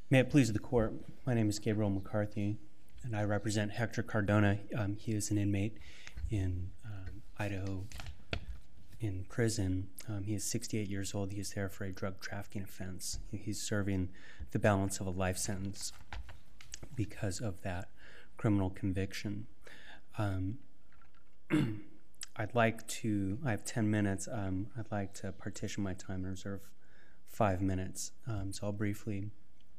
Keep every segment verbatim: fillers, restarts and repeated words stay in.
May it please the court, my name is Gabriel McCarthy, and I represent Hector Cardona. Um, he is an inmate in um, Idaho in prison. Um, he is sixty-eight years old. He is there for a drug trafficking offense. He's serving the balance of a life sentence because of that criminal conviction. Um, I'd like to, I have ten minutes, um, I'd like to partition my time and reserve five minutes. Um, so I'll briefly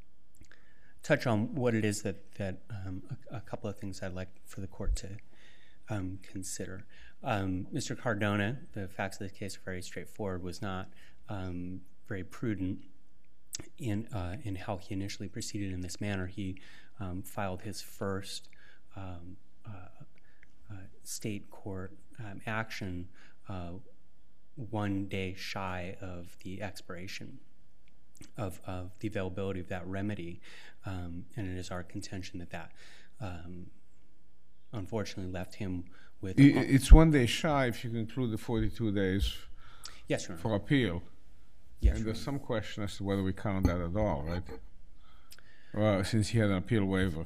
touch on what it is that, that um, a, a couple of things I'd like for the court to um, consider. Um, Mister Cardona, the facts of the case are very straightforward, was not um, very prudent in, uh, in how he initially proceeded in this manner. He um, filed his first um, uh, uh, state court um, action uh, one day shy of the expiration Of, of the availability of that remedy, um, and it is our contention that that um, unfortunately left him with... It's one day shy if you include the forty-two days yes, Your Honor. for appeal. Yes, and Your there's Honor. some question as to whether we count that at all, right? Well, since he had an appeal waiver.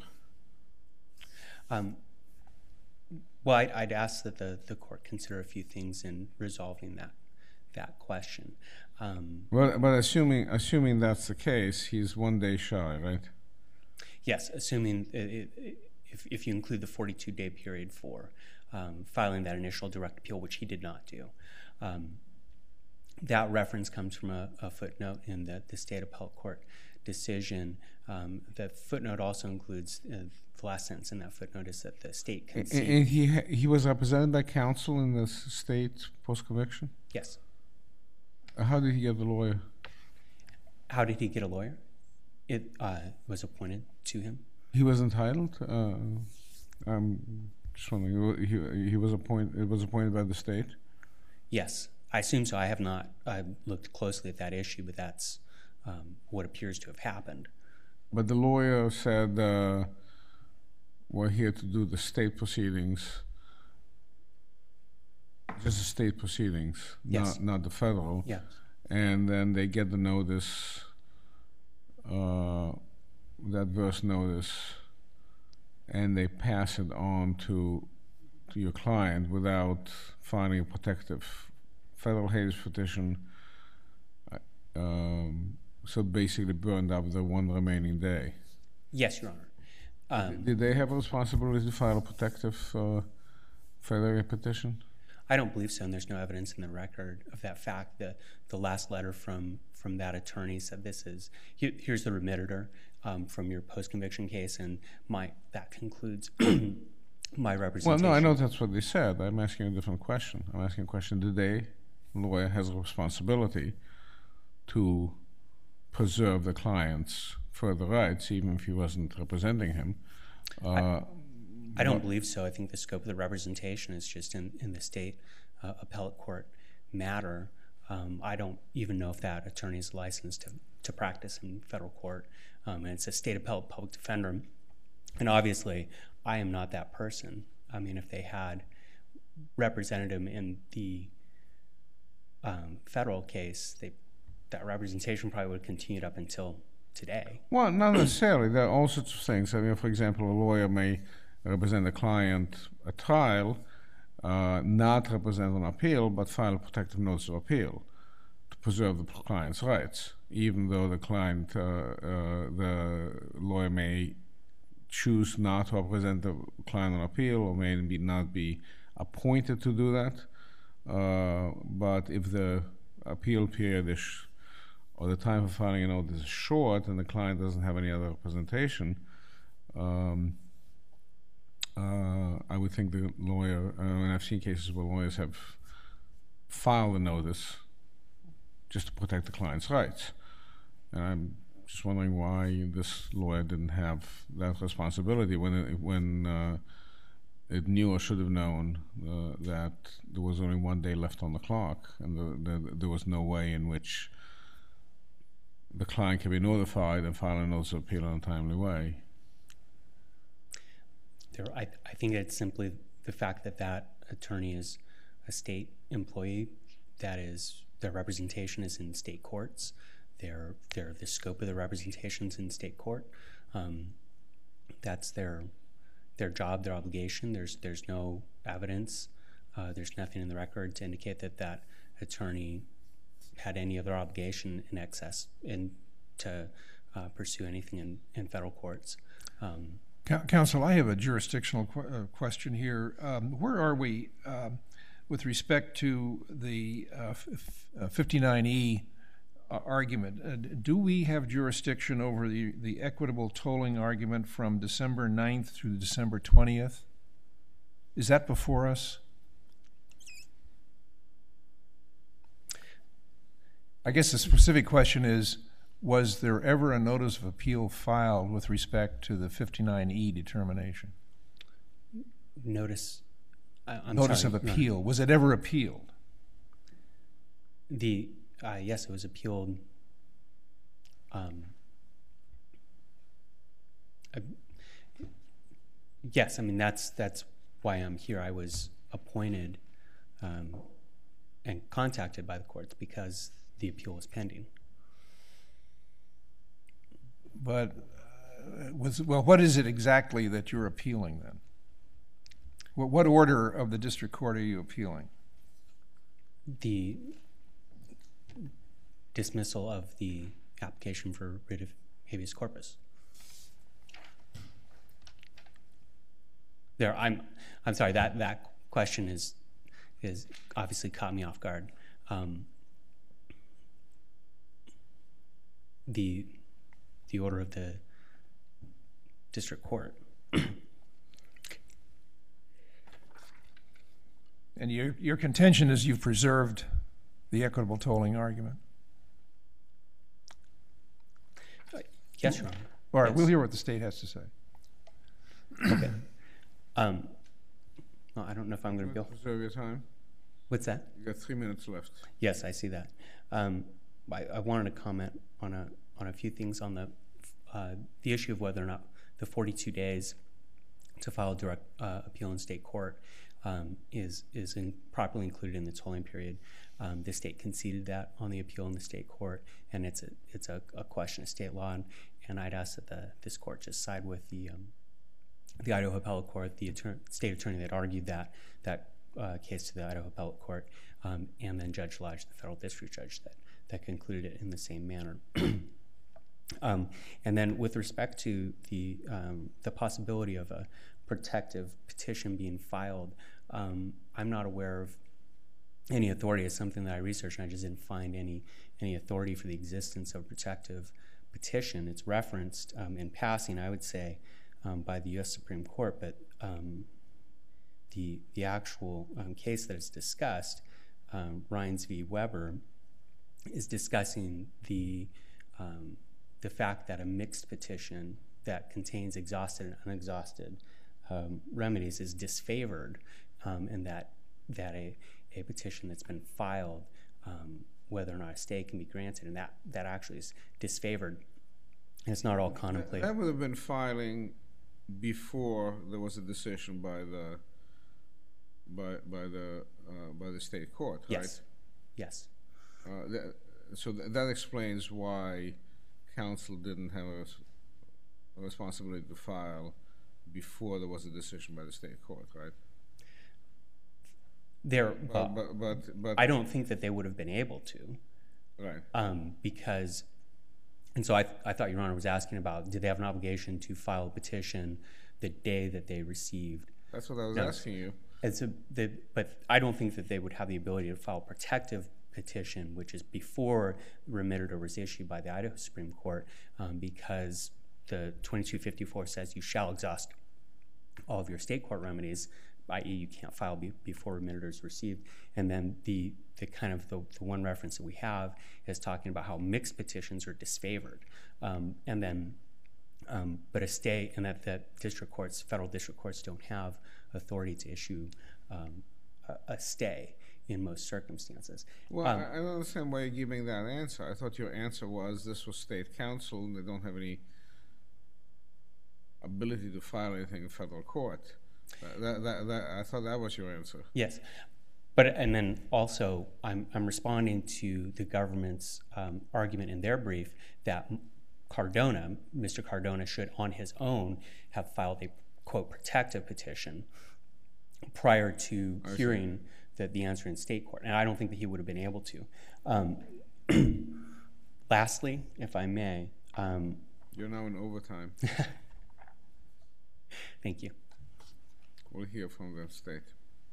Um, well, I'd, I'd ask that the, the court consider a few things in resolving that that question. Um, well, but assuming assuming that's the case, he's one day shy, right? Yes, assuming it, it, if, if you include the forty-two day period for um, filing that initial direct appeal, which he did not do. Um, that reference comes from a, a footnote in the, the state appellate court decision. Um, the footnote also includes uh, the last sentence in that footnote is that the state conceded. And he ha he was represented by counsel in the state post-conviction? Yes. How did he get the lawyer? How did he get a lawyer? It uh, was appointed to him. He was entitled? Uh, I'm just wondering, he, he was appointed, it was appointed by the state? Yes, I assume so. I have not I looked closely at that issue, but that's um, what appears to have happened. But the lawyer said, uh, we're here to do the state proceedings, just the state proceedings, yes. not, not the federal. Yes. And then they get the notice, uh, that verse notice, and they pass it on to, to your client without filing a protective federal habeas petition. Um, so basically burned up the one remaining day. Yes, Your Honor. Um, Did they have a responsibility to file a protective uh, federal petition? I don't believe so, and there's no evidence in the record of that fact. The, the last letter from, from that attorney said this is, here, here's the remitter um, from your post-conviction case, and my that concludes my representation. Well, no, I know that's what they said. I'm asking a different question. I'm asking a question, did they, lawyer has a responsibility to preserve the client's further rights, even if he wasn't representing him? Uh, I, I don't believe so. I think the scope of the representation is just in, in the state uh, appellate court matter. Um, I don't even know if that attorney is licensed to, to practice in federal court. Um, and it's a state appellate public defender. And obviously, I am not that person. I mean, if they had represented him in the um, federal case, they, that representation probably would have continued up until today. Well, not necessarily. There are all sorts of things. I mean, for example, a lawyer may represent a client at trial, uh, not represent an appeal, but file a protective notice of appeal to preserve the client's rights, even though the client, uh, uh, the lawyer may choose not to represent the client on appeal or may be not be appointed to do that. Uh, but if the appeal period is sh or the time for filing a notice is short and the client doesn't have any other representation, um, uh, I would think the lawyer, uh, and I've seen cases where lawyers have filed a notice just to protect the client's rights. And I'm just wondering why this lawyer didn't have that responsibility when it, when uh, it knew or should have known uh, that there was only one day left on the clock and the, the, there was no way in which the client can be notified and file a notice of appeal in a timely way. There, I, I think it's simply the fact that that attorney is a state employee, that is, their representation is in state courts. they're, they're the scope of the representations in state court. Um, that's their their job, their obligation. There's there's no evidence. Uh, there's nothing in the record to indicate that that attorney had any other obligation in excess in to uh, pursue anything in, in federal courts. Um, Counsel, I have a jurisdictional qu uh, question here. Um, where are we um, with respect to the uh, uh, fifty-nine E uh, argument? Uh, do we have jurisdiction over the, the equitable tolling argument from December ninth through December twentieth? Is that before us? I guess the specific question is, was there ever a notice of appeal filed with respect to the fifty-nine E determination? Notice, I, I'm notice sorry, of appeal. No. Was it ever appealed? The uh, yes, it was appealed. Um, I, yes, I mean that's that's why I'm here. I was appointed um, and contacted by the courts because the appeal was pending. But uh, was, well, what is it exactly that you're appealing then? What, what order of the district court are you appealing? The dismissal of the application for writ of habeas corpus. There, I'm, I'm sorry. That that question is is obviously caught me off guard. Um, the the order of the district court. And your, your contention is you've preserved the equitable tolling argument? Uh, yes, Your Honor. All right, yes. We'll hear what the state has to say. Okay. Um, well, I don't know if I'm going to be able to preserve your time. What's that? You got three minutes left. Yes, I see that. Um, I, I wanted to comment on a on a few things on the uh, the issue of whether or not the forty-two days to file a direct uh, appeal in state court um, is is in, properly included in the tolling period. Um, the state conceded that on the appeal in the state court, and it's a it's a, a question of state law. And, and I'd ask that the this court just side with the um, the Idaho Appellate Court, the attorney, state attorney that argued that that uh, case to the Idaho Appellate Court, um, and then Judge Lodge, the federal district judge that that concluded it in the same manner. Um, and then with respect to the um, the possibility of a protective petition being filed, um, I'm not aware of any authority. It's something that I researched, and I just didn't find any any authority for the existence of a protective petition. It's referenced um, in passing, I would say, um, by the U S Supreme Court, but um, the the actual um, case that is discussed, um, Rhines v. Weber, is discussing the um, the fact that a mixed petition that contains exhausted and unexhausted um, remedies is disfavored, um, and that that a, a petition that's been filed, um, whether or not a stay can be granted, and that, that actually is disfavored. And it's not all contemplated. That would have been filing before there was a decision by the by by the uh, by the state court, right? Yes. Yes. Uh, that, so th that explains why counsel didn't have a, a responsibility to file before there was a decision by the state court, right? There, uh, but, but, but I don't think that they would have been able to, right? Um, because, and so I, I thought Your Honor was asking about, did they have an obligation to file a petition the day that they received? That's what I was no, asking you. And so, the, but I don't think that they would have the ability to file a protective petition, which is before the remitter was issued by the Idaho Supreme Court, um, because the twenty-two fifty-four says you shall exhaust all of your state court remedies, that is you can't file be, before remitter is received. And then the, the kind of the, the one reference that we have is talking about how mixed petitions are disfavored. Um, and then, um, but a stay, and that, that district courts, federal district courts don't have authority to issue um, a, a stay in most circumstances. Well, um, I, I don't understand why you're giving that answer. I thought your answer was this was state counsel and they don't have any ability to file anything in federal court. Uh, that, that, that, I thought that was your answer. Yes. But, and then also, I'm, I'm responding to the government's um, argument in their brief that Cardona, Mister Cardona, should on his own have filed a, quote, protective petition prior to hearing the, the answer in state court. And I don't think that he would have been able to. Um, lastly, if I may. Um, You're now in overtime. Thank you. We'll hear from the state.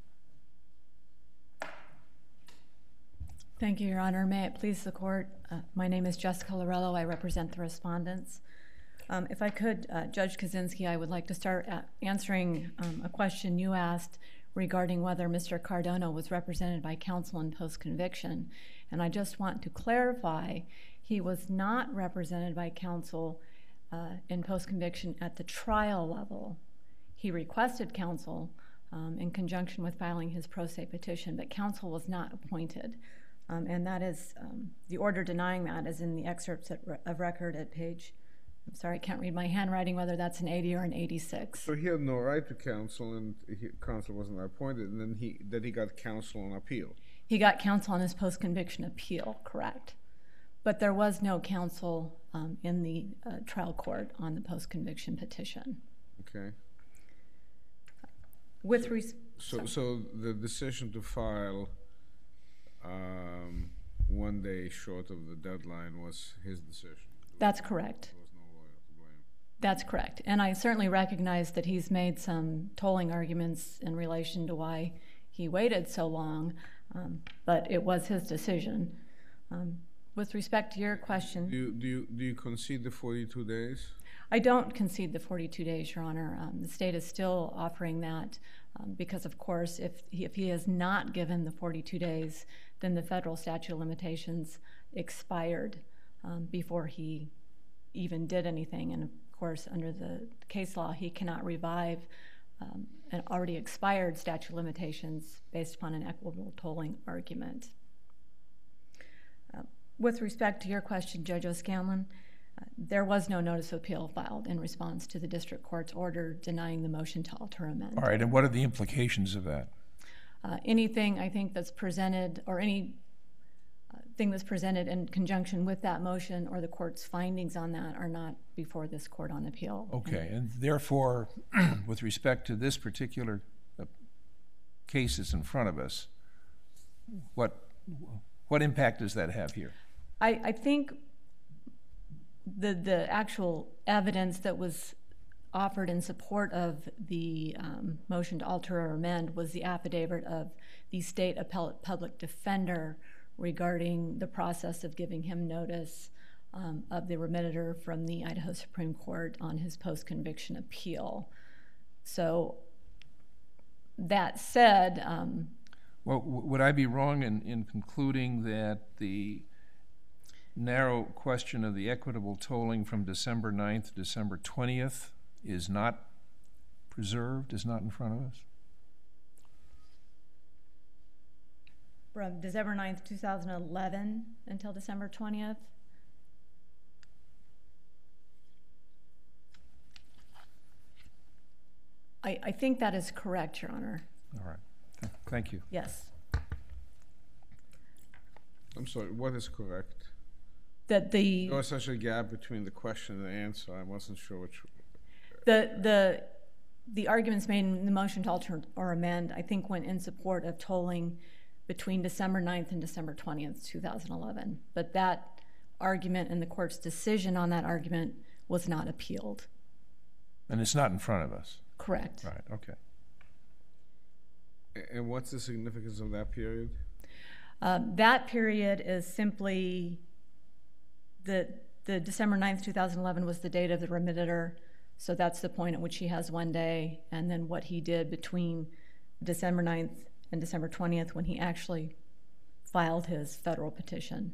Thank you, Your Honor. May it please the court. Uh, my name is Jessica Lorello. I represent the respondents. Um, if I could, uh, Judge Kaczynski, I would like to start answering um, a question you asked regarding whether Mister Cardona was represented by counsel in post-conviction. And I just want to clarify, he was not represented by counsel uh, in post-conviction at the trial level. He requested counsel um, in conjunction with filing his pro se petition, but counsel was not appointed. Um, and that is, um, the order denying that is in the excerpts at re of record at page, I'm sorry, I can't read my handwriting, whether that's an eighty or an eighty-six. So he had no right to counsel, and he, counsel wasn't appointed, and then he, then he got counsel on appeal. He got counsel on his post-conviction appeal, correct. But there was no counsel um, in the uh, trial court on the post-conviction petition. Okay. With res So, so the decision to file um, one day short of the deadline was his decision? That's correct. There was no lawyer to blame. That's correct. And I certainly recognize that he's made some tolling arguments in relation to why he waited so long, um, but it was his decision. Um, with respect to your question... Do you, do you, do you concede the forty-two days? I don't concede the forty-two days, Your Honor. Um, the state is still offering that um, because, of course, if he, if he is not given the forty-two days, then the federal statute of limitations expired um, before he even did anything. And, of course, under the case law, he cannot revive um, an already expired statute of limitations based upon an equitable tolling argument. Uh, with respect to your question, Judge O'Scanlan, uh, there was no notice of appeal filed in response to the district court's order denying the motion to alter amend. All right, and what are the implications of that? Uh, anything I think that's presented, or any uh, thing that's presented in conjunction with that motion or the court's findings on that are not before this court on appeal. Okay, and, and therefore, with respect to this particular uh, case that's in front of us, what what impact does that have here? I, I think the the actual evidence that was offered in support of the um, motion to alter or amend was the affidavit of the state appellate public defender regarding the process of giving him notice um, of the remitter from the Idaho Supreme Court on his post-conviction appeal. So that said... Um, well, w would I be wrong in, in concluding that the narrow question of the equitable tolling from December ninth to December twentieth is not preserved, is not in front of us? From December ninth, two thousand eleven until December twentieth? I, I think that is correct, Your Honor. All right. Thank you. Yes. I'm sorry, what is correct? That the... There was such a gap between the question and the answer. I wasn't sure which... The, the, the arguments made in the motion to alter or amend, I think, went in support of tolling between December ninth and December twentieth, two thousand eleven. But that argument and the court's decision on that argument was not appealed. And it's not in front of us? Correct. Right, okay. And what's the significance of that period? Uh, that period is simply the, the December ninth, two thousand eleven was the date of the remitter. So that's the point at which he has one day, and then what he did between December ninth and December twentieth when he actually filed his federal petition.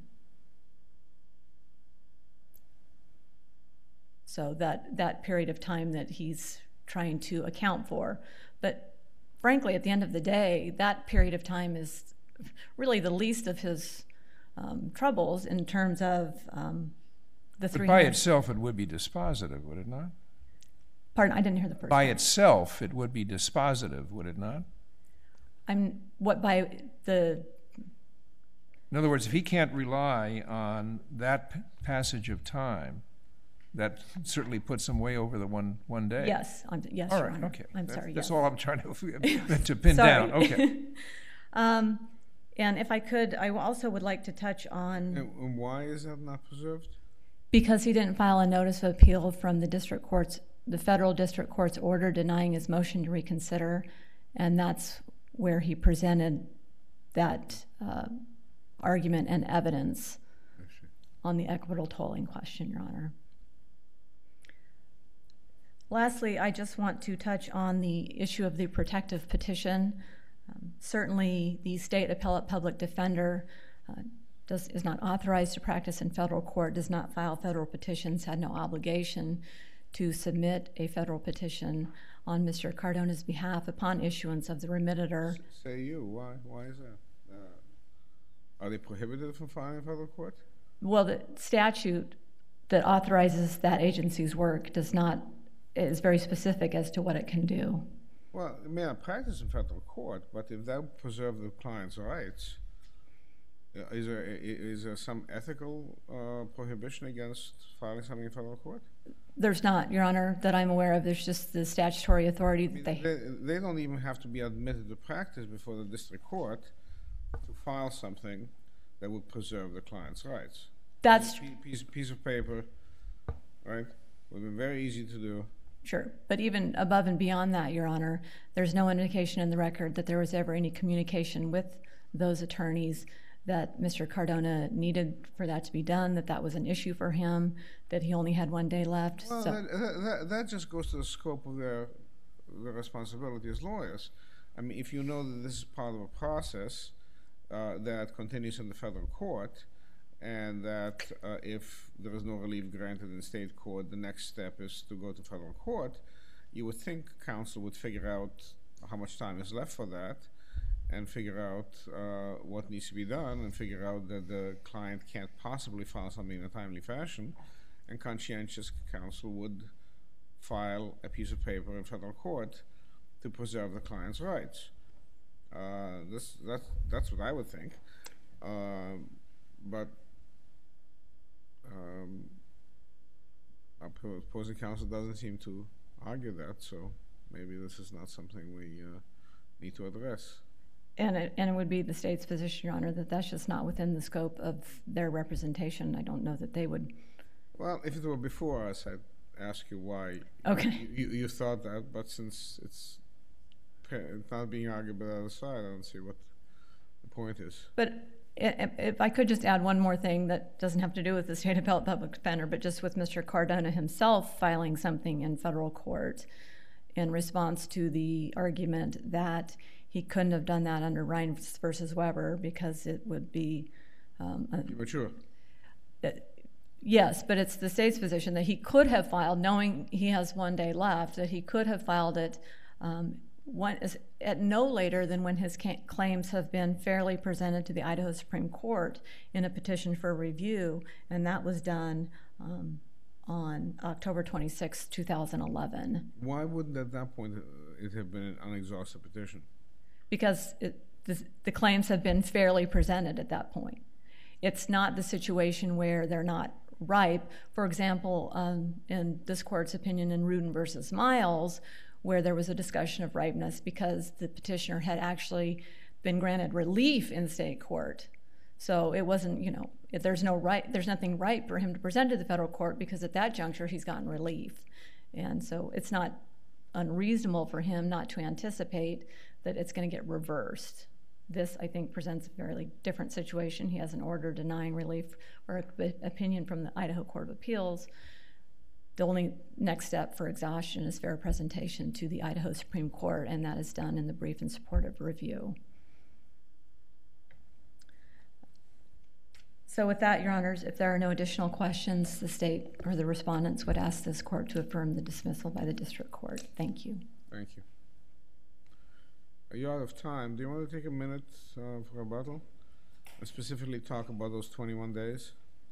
So that, that period of time that he's trying to account for. But frankly, at the end of the day, that period of time is really the least of his um, troubles in terms of um, the three... But by itself, it would be dispositive, would it not? Pardon, I didn't hear the first By part. itself, it would be dispositive, would it not? I'm, what by the, In other words, if he can't rely on that p- passage of time, that certainly puts him way over the one one day. yes, I'm, yes, All Your right, Honor. okay. I'm That- sorry, That's yes. all I'm trying to, to pin Sorry. down. Okay. um, and if I could, I also would like to touch on, And and why is that not preserved? because he didn't file a notice of appeal from the district court's, the federal district court's order denying his motion to reconsider, and that's where he presented that uh, argument and evidence on the equitable tolling question, Your Honor. Lastly, I just want to touch on the issue of the protective petition. Um, certainly, the state appellate public defender uh, does, is not authorized to practice in federal court, does not file federal petitions, had no obligation to submit a federal petition on Mister Cardona's behalf upon issuance of the remitter. Say you, why, why is that? Uh, are they prohibited from filing in federal court? Well, the statute that authorizes that agency's work does not, is very specific as to what it can do. Well, it may not practice in federal court, but if that would preserve the client's rights, uh, is there, i- is there some ethical uh, prohibition against filing something in federal court? There's not, Your Honor, that I'm aware of. There's just the statutory authority I mean, that they, they, they don't even have to be admitted to practice before the district court to file something that would preserve the client's rights. that's Piece, piece, piece of paper, right? Would be very easy to do. Sure, but even above and beyond that, Your Honor, there's no indication in the record that there was ever any communication with those attorneys that Mister Cardona needed for that to be done, that that was an issue for him, that he only had one day left. Well, so, that, that, that, that just goes to the scope of their, their responsibility as lawyers. I mean, if you know that this is part of a process uh, that continues in the federal court, and that uh, if there is no relief granted in state court, the next step is to go to federal court, you would think counsel would figure out how much time is left for that, and figure out uh, what needs to be done, and figure out that the client can't possibly file something in a timely fashion, and conscientious counsel would file a piece of paper in federal court to preserve the client's rights. Uh, this, that, that's what I would think. Uh, but um, opposing counsel doesn't seem to argue that, so maybe this is not something we uh, need to address. and it, and it would be the state's position, Your Honor, that that's just not within the scope of their representation. I don't know that they would. Well, if it were before us, I'd ask you why Okay. you, you, you thought that, but since it's not being argued by the other side, I don't see what the point is. But i- if I could just add one more thing that doesn't have to do with the state appellate public defender, but just with Mister Cardona himself filing something in federal court in response to the argument that he couldn't have done that under Ryan versus Weber because it would be um, a, Mature. yes, but it's the state's position that he could have filed, knowing he has one day left, that he could have filed it um, one, at no later than when his ca- claims have been fairly presented to the Idaho Supreme Court in a petition for review, and that was done um, on October twenty-sixth, two thousand eleven. Why wouldn't at that point uh, it have been an unexhausted petition? Because it, the, the claims have been fairly presented at that point. It's not the situation where they're not ripe. For example, um, in this court's opinion in Rudin versus Miles, where there was a discussion of ripeness because the petitioner had actually been granted relief in state court. So it wasn't, you know, if there's no right, there's nothing ripe for him to present to the federal court because at that juncture he's gotten relief. And so it's not unreasonable for him not to anticipate that it's going to get reversed. This, I think, presents a fairly different situation. He has an order denying relief or an opinion from the Idaho Court of Appeals. The only next step for exhaustion is fair presentation to the Idaho Supreme Court, and that is done in the brief and supportive review. So with that, Your Honors, if there are no additional questions, the state or the respondents would ask this court to affirm the dismissal by the district court. Thank you. Thank you. Are you out of time? Do you want to take a minute uh, for rebuttal? And specifically talk about those twenty-one days?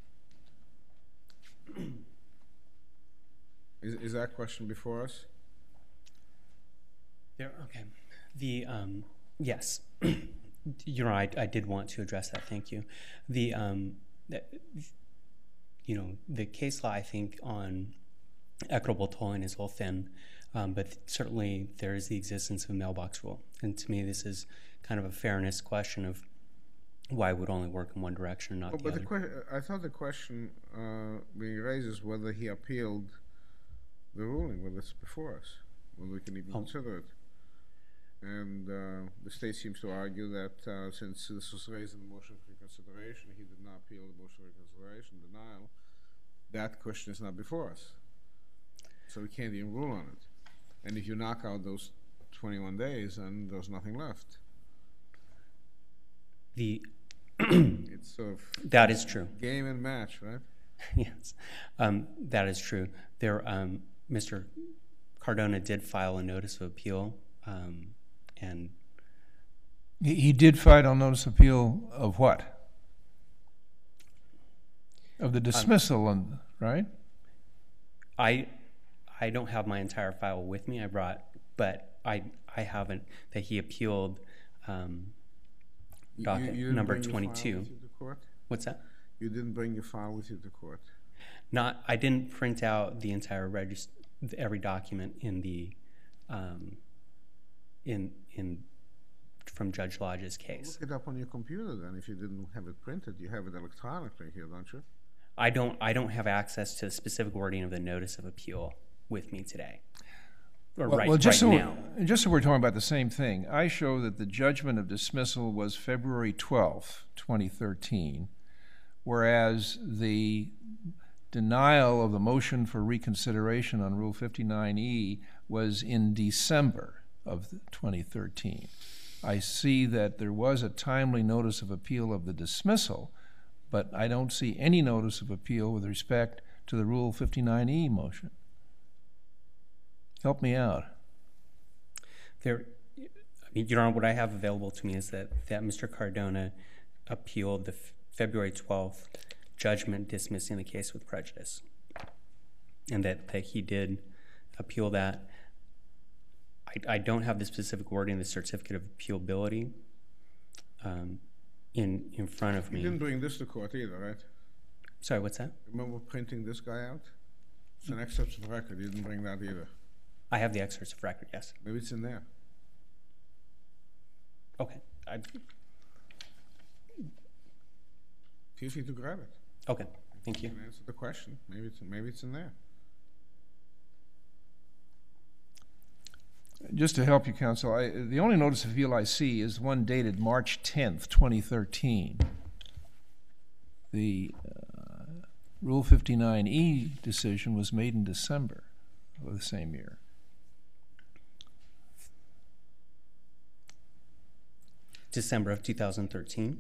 is, is that question before us? There, okay. The um, Yes. You're right. I did want to address that. Thank you. The, um, the, you know, the case law, I think, on equitable tolling is a little thin, um, but certainly there is the existence of a mailbox rule. And to me, this is kind of a fairness question of why it would only work in one direction, not Oh, the but other. the que- I thought the question uh, being raised is whether he appealed the ruling, whether it's before us, whether we can even Oh. consider it. And uh, the state seems to argue that uh, since this was raised in the motion for reconsideration, he did not appeal the motion for reconsideration, denial, that question is not before us. So we can't even rule on it. And if you knock out those twenty-one days, then there's nothing left. The It's sort of that is true. game and match, right? Yes, um, that is true. There, um, Mister Cardona did file a notice of appeal, um, and He, he did file a notice of appeal of what? Of the dismissal, and right? I, I don't have my entire file with me. I brought, but I, I haven't. That he appealed. Um, You- Docket you didn't number bring your file twenty-two. with you to court? What's that? You didn't bring your file with you to court. Not. I didn't print out the entire register, every document in the, um, in in, from Judge Lodge's case. Look it up on your computer then. If you didn't have it printed, you have it electronically here, don't you? I don't. I don't have access to the specific wording of the notice of appeal with me today. Or Well, right, well, just right so now. we're, just so we're talking about the same thing, I show that the judgment of dismissal was February twelfth, twenty thirteen, whereas the denial of the motion for reconsideration on Rule fifty-nine E was in December of twenty thirteen. I see that there was a timely notice of appeal of the dismissal, but I don't see any notice of appeal with respect to the Rule fifty-nine E motion. Help me out. There, I mean, Your Honor, what I have available to me is that, that Mister Cardona appealed the f- February twelfth judgment dismissing the case with prejudice, and that, that he did appeal that. I, I don't have the specific wording of the certificate of appealability um, in in front of You me. didn't bring this to court either, right? Sorry, what's that? Remember printing this guy out? It's an excerpt of record. You didn't bring that either. I have the excerpts of record, yes. Maybe it's in there. Okay. I, Feel free to grab it. okay, thank you. And answer the question. Maybe it's maybe it's in there. Just to help you, counsel, I, the only notice of appeal I see is one dated March tenth, twenty thirteen. The uh, Rule fifty-nine E decision was made in December of the same year. December of two thousand thirteen.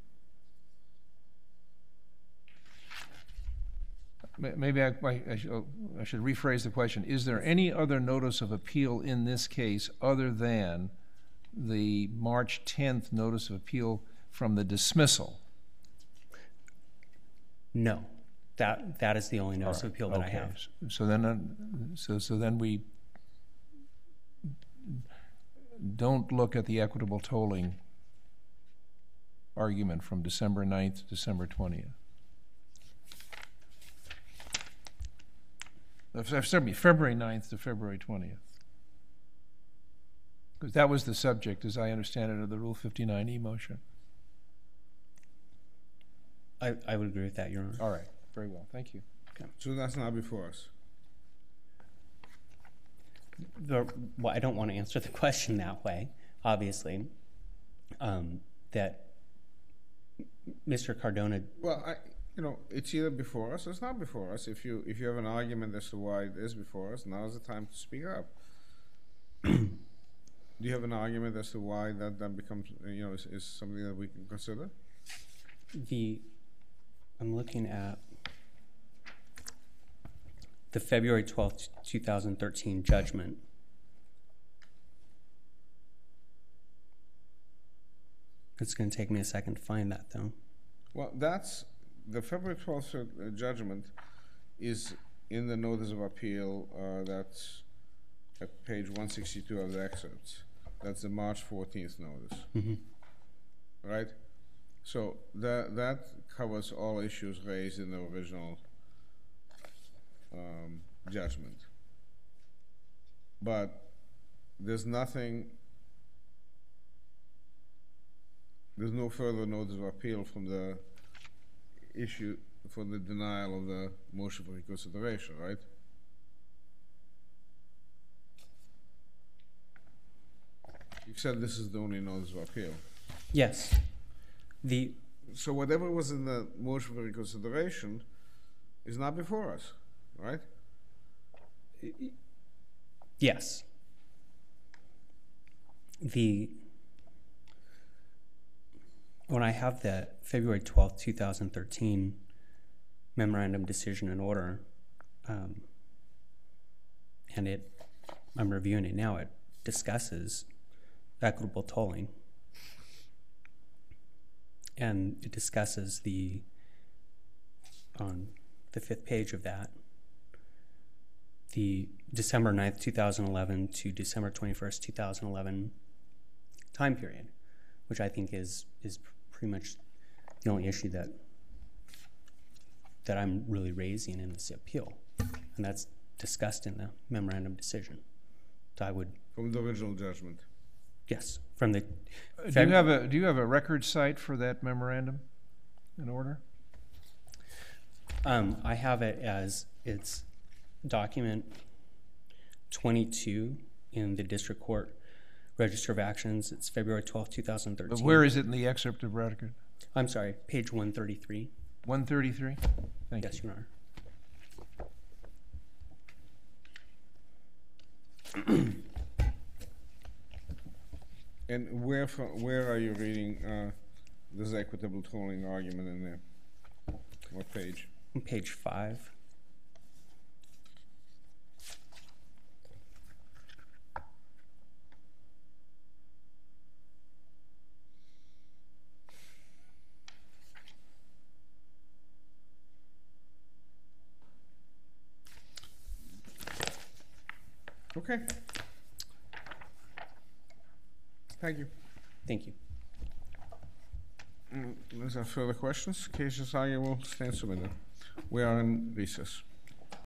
Ma- Maybe I, I, I should, I should rephrase the question. Is there any other notice of appeal in this case other than the March tenth notice of appeal from the dismissal? No, that that is the only notice of appeal that I Okay. have. So then, uh, so so then we don't look at the equitable tolling argument from December ninth to December twentieth. Uh, f- Excuse me, February ninth to February twentieth. Because that was the subject, as I understand it, of the Rule fifty-nine E motion. I, I would agree with that, Your Honor. All right, very well, thank you. So that's not before us. The, well, I don't want to answer the question that way, obviously. Um, that Mister Cardona, Well, I, you know, it's either before us or it's not before us. If you if you have an argument as to why it is before us, now is the time to speak up. Do you have an argument as to why that, that becomes, you know, is, is something that we can consider? the I'm looking at the February twelfth, two thousand thirteen judgment. It's going to take me a second to find that, though. Well, that's the February twelfth uh, judgment is in the notice of appeal. Uh, that's at page one sixty-two of the excerpts. That's the March fourteenth notice. Mm-hmm. Right? So that that covers all issues raised in the original um, judgment. But there's nothing, there's no further notice of appeal from the issue, for the denial of the motion for reconsideration, right? You said this is the only notice of appeal. Yes. The So whatever was in the motion for reconsideration is not before us, right? yes. The when I have the February twelfth, two thousand thirteen memorandum decision and order, um, and it, I'm reviewing it now. It discusses equitable tolling. And it discusses the, on the fifth page of that, the December ninth, two thousand eleven to December twenty-first, two thousand eleven time period, which I think is is pretty much the only issue that that I'm really raising in this appeal. And that's discussed in the memorandum decision. So I would... From the original judgment. Yes, from the... Uh, do you have a do you have a record site for that memorandum in order? Um, I have it as it's document twenty-two in the district court register of actions. It's February twelfth, two thousand thirteen. But where is it in the excerpt of record? I'm sorry, page one thirty-three. one thirty-three? Thank Yes, you. Your Honor. And where from, where are you reading uh, this equitable tolling argument in there? What page? On page five. Okay. Thank you. Thank you. Mm, Unless there are further questions, cases argument will stand submitted. We are in recess.